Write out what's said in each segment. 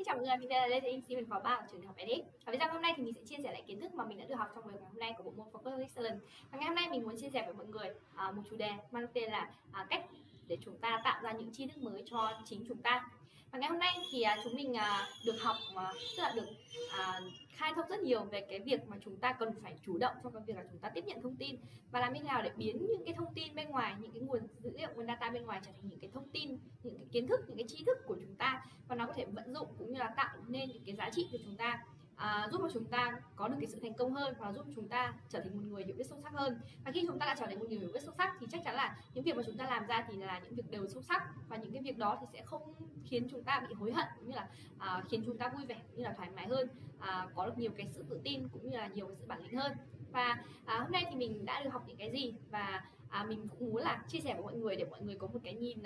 chào mọi người, mình đây là Lê Thị Anh, sinh viên khóa 3 của trường đại học edX. Và video hôm nay thì mình sẽ chia sẻ lại kiến thức mà mình đã được học trong buổi ngày hôm nay của bộ môn Focus Excellence. Và ngày hôm nay mình muốn chia sẻ với mọi người một chủ đề mang tên là cách để chúng ta tạo ra những tri thức mới cho chính chúng ta. Và ngày hôm nay thì chúng mình được học tức là được khai thông rất nhiều về cái việc mà chúng ta cần phải chủ động trong cái việc là chúng ta tiếp nhận thông tin và làm như thế nào để biến những cái thông tin bên ngoài, những cái nguồn dữ liệu, nguồn data bên ngoài trở thành những cái thông tin, những cái kiến thức, những cái tri thức của chúng ta, và nó có thể vận dụng cũng như là tạo nên những cái giá trị cho chúng ta, giúp cho chúng ta có được cái sự thành công hơn và giúp chúng ta trở thành một người hiểu biết sâu sắc hơn. Và khi chúng ta đã trở thành một người hiểu biết sâu sắc thì chắc chắn là những việc mà chúng ta làm ra thì là những việc đều sâu sắc, và những cái việc đó thì sẽ không khiến chúng ta bị hối hận, cũng như là khiến chúng ta vui vẻ, cũng như là thoải mái hơn, có được nhiều cái sự tự tin cũng như là nhiều cái sự bản lĩnh hơn. Và hôm nay thì mình đã được học những cái gì, và mình cũng muốn là chia sẻ với mọi người để mọi người có một cái nhìn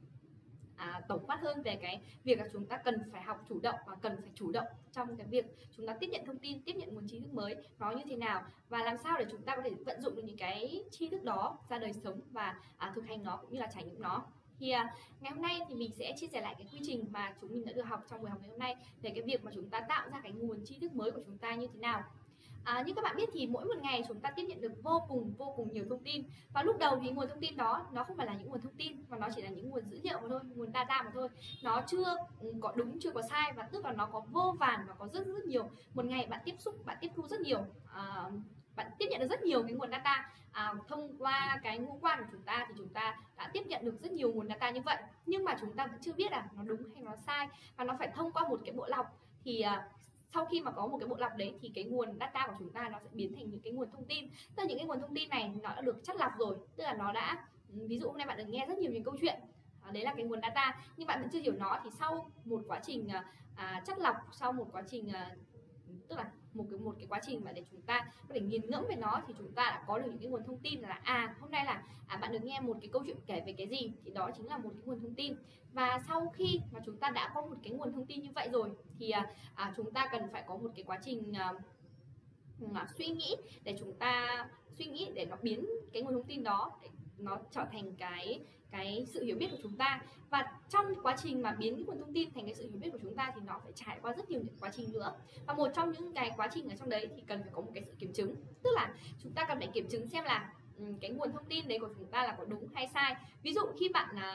tổng quát hơn về cái việc là chúng ta cần phải học chủ động và cần phải chủ động trong cái việc chúng ta tiếp nhận thông tin, tiếp nhận nguồn tri thức mới nó như thế nào, và làm sao để chúng ta có thể vận dụng được những cái tri thức đó ra đời sống và thực hành nó cũng như là trải nghiệm nó. Thì ngày hôm nay thì mình sẽ chia sẻ lại cái quy trình mà chúng mình đã được học trong buổi học ngày hôm nay về cái việc mà chúng ta tạo ra cái nguồn tri thức mới của chúng ta như thế nào. Như các bạn biết thì mỗi một ngày chúng ta tiếp nhận được vô cùng nhiều thông tin, và lúc đầu thì nguồn thông tin đó nó không phải là những nguồn thông tin mà nó chỉ là những nguồn dữ liệu mà thôi, nguồn data mà thôi, nó chưa có đúng chưa có sai, và tức là nó có vô vàn và có rất nhiều. Một ngày bạn tiếp thu rất nhiều, bạn tiếp nhận được rất nhiều cái nguồn data thông qua cái ngũ quan của chúng ta, thì chúng ta đã tiếp nhận được rất nhiều nguồn data như vậy, nhưng mà chúng ta vẫn chưa biết là nó đúng hay nó sai, và nó phải thông qua một cái bộ lọc. Thì sau khi mà có một cái bộ lọc đấy thì cái nguồn data của chúng ta nó sẽ biến thành những cái nguồn thông tin. Tức là những cái nguồn thông tin này nó đã được chắt lọc rồi, tức là nó đã, ví dụ hôm nay bạn được nghe rất nhiều những câu chuyện, đấy là cái nguồn data, nhưng bạn vẫn chưa hiểu nó, thì sau một quá trình chắt lọc, sau một quá trình tức là một cái quá trình mà để chúng ta có thể nghiền ngẫm về nó, thì chúng ta đã có được những cái nguồn thông tin là hôm nay là bạn được nghe một cái câu chuyện kể về cái gì, thì đó chính là một cái nguồn thông tin. Và sau khi mà chúng ta đã có một cái nguồn thông tin như vậy rồi thì chúng ta cần phải có một cái quá trình suy nghĩ để chúng ta suy nghĩ để nó biến cái nguồn thông tin đó để nó trở thành cái sự hiểu biết của chúng ta. Và trong quá trình mà biến cái nguồn thông tin thành cái sự hiểu biết của chúng ta thì nó phải trải qua rất nhiều những quá trình nữa, và một trong những cái quá trình ở trong đấy thì cần phải có một cái sự kiểm chứng, tức là chúng ta cần phải kiểm chứng xem là cái nguồn thông tin đấy của chúng ta là có đúng hay sai. Ví dụ khi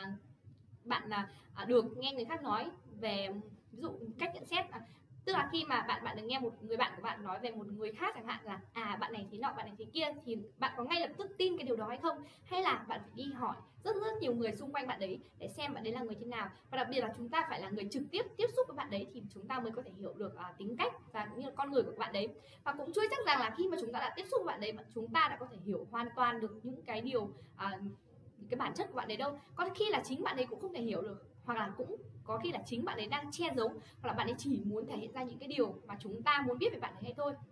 bạn được nghe người khác nói về, ví dụ cách nhận xét, tức là khi mà bạn được nghe một người bạn của bạn nói về một người khác chẳng hạn, là bạn này thế nọ, bạn này thế kia, thì bạn có ngay lập tức tin cái điều đó hay không, hay là bạn phải đi hỏi rất nhiều người xung quanh bạn đấy để xem bạn đấy là người thế nào. Và đặc biệt là chúng ta phải là người trực tiếp tiếp xúc với bạn đấy thì chúng ta mới có thể hiểu được tính cách và cũng như là con người của bạn đấy. Và cũng chưa chắc rằng là khi mà chúng ta đã tiếp xúc với bạn đấy chúng ta đã có thể hiểu hoàn toàn được những cái điều cái bản chất của bạn đấy đâu. Có khi là chính bạn ấy cũng không thể hiểu được, hoặc là cũng có khi là chính bạn ấy đang che giấu, hoặc là bạn ấy chỉ muốn thể hiện ra những cái điều mà chúng ta muốn biết về bạn ấy hay thôi,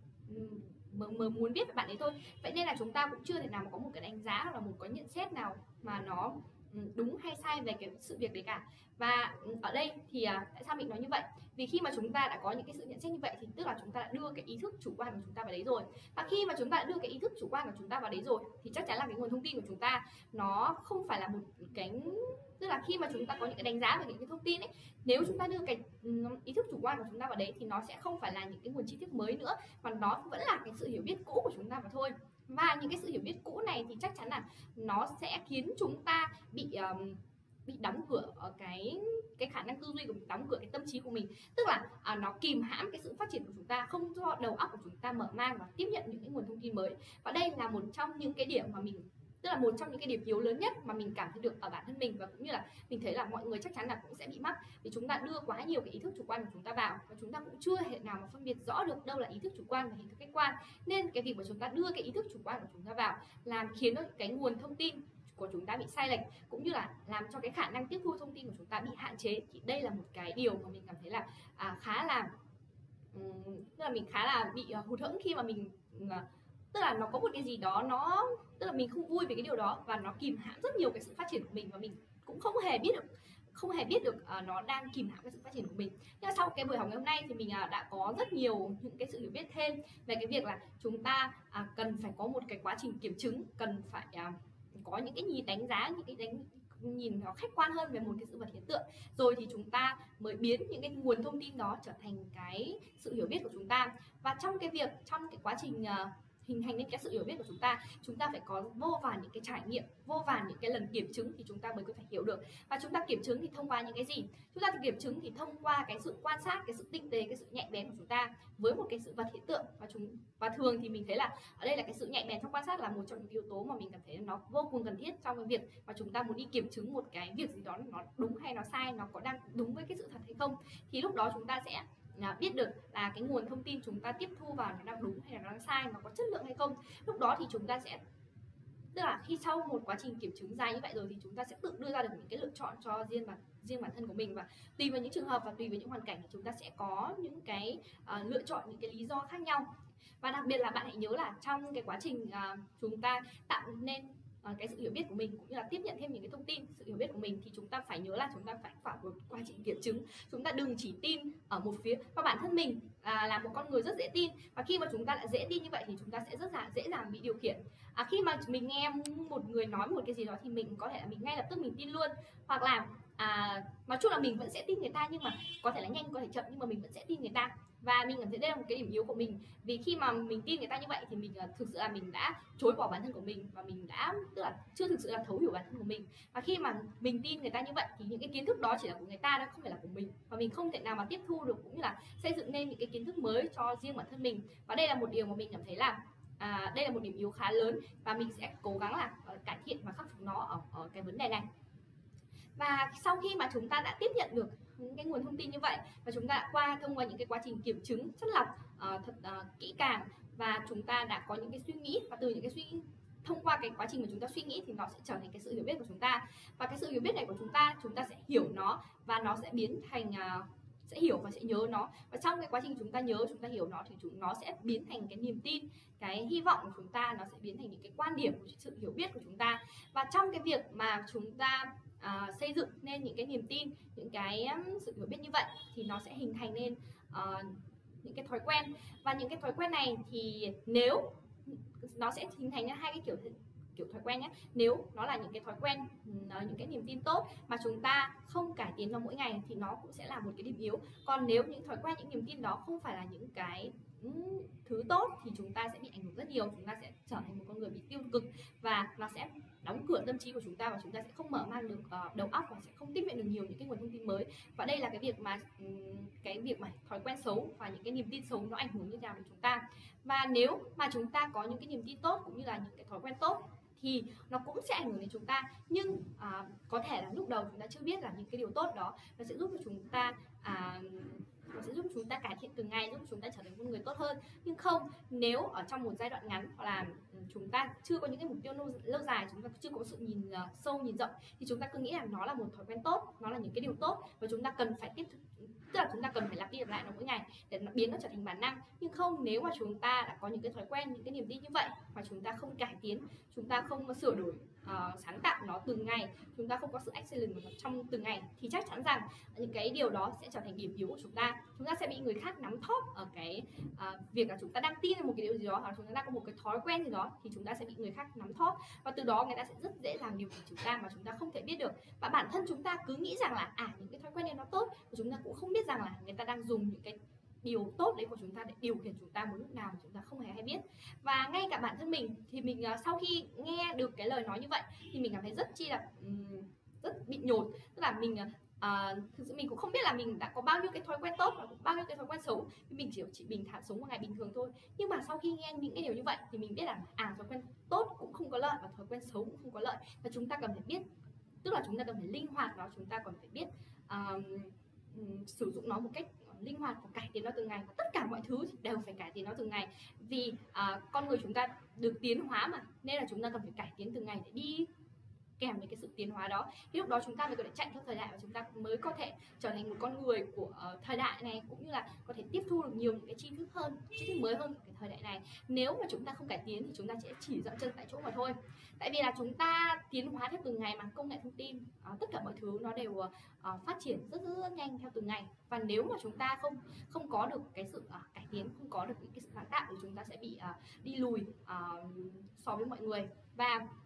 muốn biết về bạn ấy thôi. Vậy nên là chúng ta cũng chưa thể nào mà có một cái đánh giá hoặc là một cái nhận xét nào mà nó đúng hay sai về cái sự việc đấy cả. Và ở đây thì tại sao mình nói như vậy? Vì khi mà chúng ta đã có những cái sự nhận xét như vậy thì tức là chúng ta đã đưa cái ý thức chủ quan của chúng ta vào đấy rồi. Và khi mà chúng ta đã đưa cái ý thức chủ quan của chúng ta vào đấy rồi thì chắc chắn là cái nguồn thông tin của chúng ta nó không phải là một cái, tức là khi mà chúng ta có những cái đánh giá về những cái thông tin ấy, nếu chúng ta đưa cái ý thức chủ quan của chúng ta vào đấy thì nó sẽ không phải là những cái nguồn tri thức mới nữa, mà nó vẫn là cái sự hiểu biết cũ của chúng ta mà thôi. Và những cái sự hiểu biết cũ này thì chắc chắn là nó sẽ khiến chúng ta bị đóng cửa ở cái khả năng tư duy của mình, đóng cửa cái tâm trí của mình, tức là nó kìm hãm cái sự phát triển của chúng ta, không cho đầu óc của chúng ta mở mang và tiếp nhận những cái nguồn thông tin mới. Và đây là một trong những cái điểm mà mình, tức là một trong những cái điểm yếu lớn nhất mà mình cảm thấy được ở bản thân mình, và cũng như là mình thấy là mọi người chắc chắn là cũng sẽ bị mắc, vì chúng ta đưa quá nhiều cái ý thức chủ quan của chúng ta vào, và chúng ta cũng chưa thể nào mà phân biệt rõ được đâu là ý thức chủ quan và ý thức khách quan. Nên cái việc mà chúng ta đưa cái ý thức chủ quan của chúng ta vào làm khiến cho cái nguồn thông tin của chúng ta bị sai lệch, cũng như là làm cho cái khả năng tiếp thu thông tin của chúng ta bị hạn chế. Thì đây là một cái điều mà mình cảm thấy là khá là tức là mình khá là bị hụt hẫng khi mà mình tức là nó có một cái gì đó, nó tức là mình không vui về cái điều đó, và nó kìm hãm rất nhiều cái sự phát triển của mình, và mình cũng không hề biết được nó đang kìm hãm cái sự phát triển của mình. Nhưng mà sau cái buổi học ngày hôm nay thì mình đã có rất nhiều những cái sự hiểu biết thêm về cái việc là chúng ta cần phải có một cái quá trình kiểm chứng, cần phải có những cái nhìn đánh giá, những cái nhìn nó khách quan hơn về một cái sự vật hiện tượng, rồi thì chúng ta mới biến những cái nguồn thông tin đó trở thành cái sự hiểu biết của chúng ta. Và trong cái quá trình hình thành nên cái sự hiểu biết của chúng ta phải có vô vàn những cái trải nghiệm, vô vàn những cái lần kiểm chứng thì chúng ta mới có thể hiểu được. Và chúng ta kiểm chứng thì thông qua những cái gì? Chúng ta kiểm chứng thì thông qua cái sự quan sát, cái sự tinh tế, cái sự nhạy bén của chúng ta với một cái sự vật hiện tượng. Và thường thì mình thấy là ở đây là cái sự nhạy bén trong quan sát là một trong những yếu tố mà mình cảm thấy nó vô cùng cần thiết trong cái việc mà chúng ta muốn đi kiểm chứng một cái việc gì đó nó đúng hay nó sai, nó có đang đúng với cái sự thật hay không. Thì lúc đó chúng ta sẽ biết được là cái nguồn thông tin chúng ta tiếp thu vào nó đang đúng hay là nó đang sai, nó có chất lượng hay không. Lúc đó thì chúng ta sẽ, tức là khi sau một quá trình kiểm chứng dài như vậy rồi thì chúng ta sẽ tự đưa ra được những cái lựa chọn cho riêng bản thân của mình. Và tùy vào những trường hợp và tùy vào những hoàn cảnh thì chúng ta sẽ có những cái lựa chọn, những cái lý do khác nhau. Và đặc biệt là bạn hãy nhớ là trong cái quá trình chúng ta tạo nên cái sự hiểu biết của mình cũng như là tiếp nhận thêm những cái thông tin, sự hiểu biết của mình, thì chúng ta phải nhớ là chúng ta phải một quá trình kiểm chứng. Chúng ta đừng chỉ tin ở một phía. Và bản thân mình là một con người rất dễ tin, và khi mà chúng ta lại dễ tin như vậy thì chúng ta sẽ rất là dễ dàng bị điều khiển. Khi mà mình nghe một người nói một cái gì đó thì mình có thể là mình ngay lập tức mình tin luôn, hoặc là nói chung là mình vẫn sẽ tin người ta, nhưng mà có thể là nhanh, có thể chậm, nhưng mà mình vẫn sẽ tin người ta. Và mình cảm thấy đây là một cái điểm yếu của mình, vì khi mà mình tin người ta như vậy thì mình thực sự là mình đã chối bỏ bản thân của mình, và mình đã, tức là chưa thực sự là thấu hiểu bản thân của mình. Và khi mà mình tin người ta như vậy thì những cái kiến thức đó chỉ là của người ta, đó không phải là của mình, và mình không thể nào mà tiếp thu được cũng như là xây dựng nên những cái kiến thức mới cho riêng bản thân mình. Và đây là một điều mà mình cảm thấy là đây là một điểm yếu khá lớn, và mình sẽ cố gắng là cải thiện và khắc phục nó ở cái vấn đề này. Và sau khi mà chúng ta đã tiếp nhận được những cái nguồn thông tin như vậy, và chúng ta đã thông qua những cái quá trình kiểm chứng chất lọc thật kỹ càng, và chúng ta đã có những cái suy nghĩ, và từ những cái suy nghĩ, thông qua cái quá trình mà chúng ta suy nghĩ thì nó sẽ trở thành cái sự hiểu biết của chúng ta. Và cái sự hiểu biết này của chúng ta sẽ hiểu nó, và nó sẽ biến thành sẽ hiểu và sẽ nhớ nó. Và trong cái quá trình chúng ta nhớ, chúng ta hiểu nó thì nó sẽ biến thành cái niềm tin, cái hy vọng của chúng ta, nó sẽ biến thành những cái quan điểm của sự hiểu biết của chúng ta. Và trong cái việc mà chúng ta xây dựng nên những cái niềm tin, những cái sự hiểu biết như vậy thì nó sẽ hình thành nên những cái thói quen. Và những cái thói quen này thì nếu nó sẽ hình thành ra hai cái kiểu thói quen nhé. Nếu nó là những cái thói quen, những cái niềm tin tốt mà chúng ta không cải tiến nó mỗi ngày thì nó cũng sẽ là một cái điểm yếu. Còn nếu những thói quen, những niềm tin đó không phải là những cái thứ tốt thì chúng ta sẽ bị ảnh hưởng rất nhiều, chúng ta sẽ trở thành một con người bị tiêu cực, và nó sẽ đóng cửa tâm trí của chúng ta, và chúng ta sẽ không mở mang được đầu óc, và sẽ không tiếp nhận được nhiều những cái nguồn thông tin mới. Và đây là cái việc mà thói quen xấu và những cái niềm tin xấu nó ảnh hưởng như thế nào đến chúng ta. Và nếu mà chúng ta có những cái niềm tin tốt cũng như là những cái thói quen tốt thì nó cũng sẽ ảnh hưởng đến chúng ta, nhưng có thể là lúc đầu chúng ta chưa biết là những cái điều tốt đó nó sẽ giúp cho chúng ta cải thiện từng ngày, giúp chúng ta trở thành một người tốt hơn. Nhưng không, nếu ở trong một giai đoạn ngắn, hoặc là chúng ta chưa có những cái mục tiêu lâu dài, chúng ta chưa có sự nhìn sâu, nhìn rộng, thì chúng ta cứ nghĩ là nó là một thói quen tốt, nó là những cái điều tốt, và chúng ta cần phải tức là chúng ta cần phải lặp đi lặp lại nó mỗi ngày để nó biến nó trở thành bản năng. Nhưng không, nếu mà chúng ta đã có những cái thói quen, những cái niềm tin như vậy mà chúng ta không cải tiến, chúng ta không sửa đổi, sáng tạo nó từng ngày, chúng ta không có sự excellent của nó trong từng ngày, thì chắc chắn rằng những cái điều đó sẽ trở thành điểm yếu của chúng ta. Chúng ta sẽ bị người khác nắm thóp ở cái việc là chúng ta đang tin một cái điều gì đó, hoặc chúng ta đang có một cái thói quen gì đó, thì chúng ta sẽ bị người khác nắm thóp, và từ đó người ta sẽ rất dễ làm điều của chúng ta mà chúng ta không thể biết được. Và bản thân chúng ta cứ nghĩ rằng là những cái thói quen này nó tốt, và chúng ta cũng không biết rằng là người ta đang dùng những cái điều tốt đấy của chúng ta để điều khiển chúng ta một lúc nào mà chúng ta không hề hay biết. Và ngay cả bản thân mình thì mình sau khi nghe được cái lời nói như vậy thì mình cảm thấy rất chi là rất bị nhột. Tức là mình thực sự mình cũng không biết là mình đã có bao nhiêu cái thói quen tốt và bao nhiêu cái thói quen xấu, mình chỉ bình thản sống một ngày bình thường thôi. Nhưng mà sau khi nghe những cái điều như vậy thì mình biết là thói quen tốt cũng không có lợi, và thói quen xấu cũng không có lợi, và chúng ta cần phải biết, tức là chúng ta cần phải linh hoạt nó, chúng ta còn phải biết sử dụng nó một cách linh hoạt và cải tiến nó từng ngày. Và tất cả mọi thứ đều phải cải tiến nó từng ngày, vì con người chúng ta được tiến hóa mà, nên là chúng ta cần phải cải tiến từng ngày để đi kèm với cái sự tiến hóa đó. Thì lúc đó chúng ta mới có thể chạy theo thời đại, và chúng ta mới có thể trở thành một con người của thời đại này, cũng như là có thể tiếp thu được nhiều những cái tri thức mới hơn của cái thời đại này. Nếu mà chúng ta không cải tiến thì chúng ta sẽ chỉ dậm chân tại chỗ mà thôi. Tại vì là chúng ta tiến hóa theo từng ngày mà, công nghệ thông tin, tất cả mọi thứ nó đều phát triển rất nhanh theo từng ngày. Và nếu mà chúng ta không có được cái sự cải tiến, không có được những cái sự sáng tạo, thì chúng ta sẽ bị đi lùi so với mọi người. Và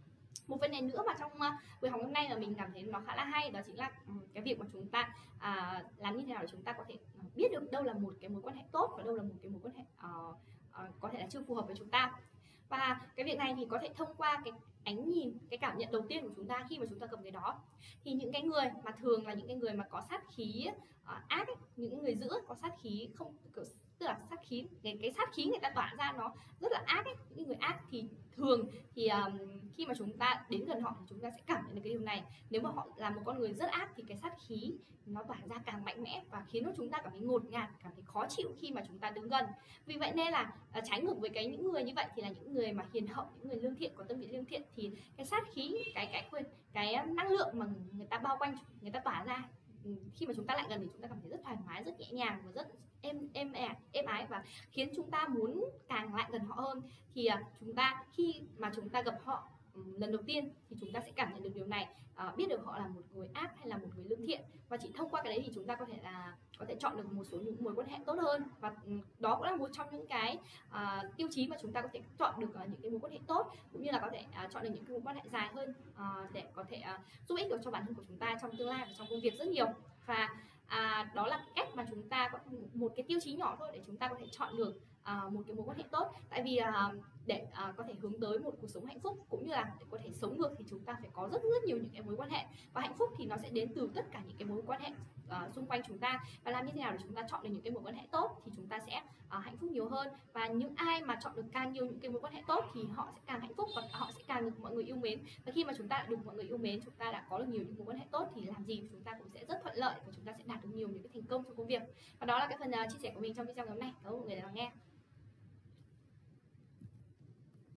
Một vấn đề nữa mà trong buổi học hôm nay là mình cảm thấy nó khá là hay, đó chính là cái việc mà chúng ta làm như thế nào để chúng ta có thể biết được đâu là một cái mối quan hệ tốt và đâu là một cái mối quan hệ có thể là chưa phù hợp với chúng ta. Và cái việc này thì có thể thông qua cái ánh nhìn, cái cảm nhận đầu tiên của chúng ta khi mà chúng ta cầm cái đó. Thì những cái người mà thường là những cái người mà có sát khí ác ấy, những người giữ có sát khí không, tức là sát khí, cái sát khí người ta tỏa ra nó rất là ác ấy. Những người ác thì thường thì khi mà chúng ta đến gần họ thì chúng ta sẽ cảm nhận được cái điều này. Nếu mà họ là một con người rất ác thì cái sát khí nó tỏa ra càng mạnh mẽ và khiến cho chúng ta cảm thấy ngột ngạt, cảm thấy khó chịu khi mà chúng ta đứng gần. Vì vậy nên là trái ngược với những người như vậy thì là những người mà hiền hậu, những người lương thiện, có tâm địa lương thiện, thì cái sát khí, cái năng lượng mà người ta bao quanh, người ta tỏa ra, khi mà chúng ta lại gần thì chúng ta cảm thấy rất thoải mái, rất nhẹ nhàng và rất êm ái, và khiến chúng ta muốn càng lại gần họ hơn. Thì chúng ta khi mà chúng ta gặp họ lần đầu tiên thì chúng ta sẽ cảm nhận được điều này, biết được họ là một người ác hay là một người lương thiện, và chỉ thông qua cái đấy thì chúng ta có thể chọn được một số những mối quan hệ tốt hơn. Và đó cũng là một trong những cái tiêu chí mà chúng ta có thể chọn được những cái mối quan hệ tốt, cũng như là có thể chọn được những cái mối quan hệ dài hơn, để có thể giúp ích được cho bản thân của chúng ta trong tương lai và trong công việc rất nhiều. Và đó là cách mà chúng ta có một cái tiêu chí nhỏ thôi để chúng ta có thể chọn được một cái mối quan hệ tốt. Tại vì để có thể hướng tới một cuộc sống hạnh phúc, cũng như là để có thể sống được, thì chúng ta phải có rất nhiều những cái mối quan hệ, và hạnh phúc thì nó sẽ đến từ tất cả những cái mối quan hệ xung quanh chúng ta. Và làm như thế nào để chúng ta chọn được những cái mối quan hệ tốt thì chúng ta sẽ hạnh phúc nhiều hơn. Và những ai mà chọn được càng nhiều những cái mối quan hệ tốt thì họ sẽ càng hạnh phúc và họ sẽ càng được mọi người yêu mến. Và khi mà chúng ta được mọi người yêu mến, chúng ta đã có được nhiều những mối quan hệ tốt thì làm gì chúng ta cũng sẽ rất thuận lợi và chúng ta sẽ đạt được nhiều những cái thành công trong công việc. Và đó là cái phần chia sẻ của mình trong video ngày hôm nay. Cảm ơn mọi người đã lắng nghe.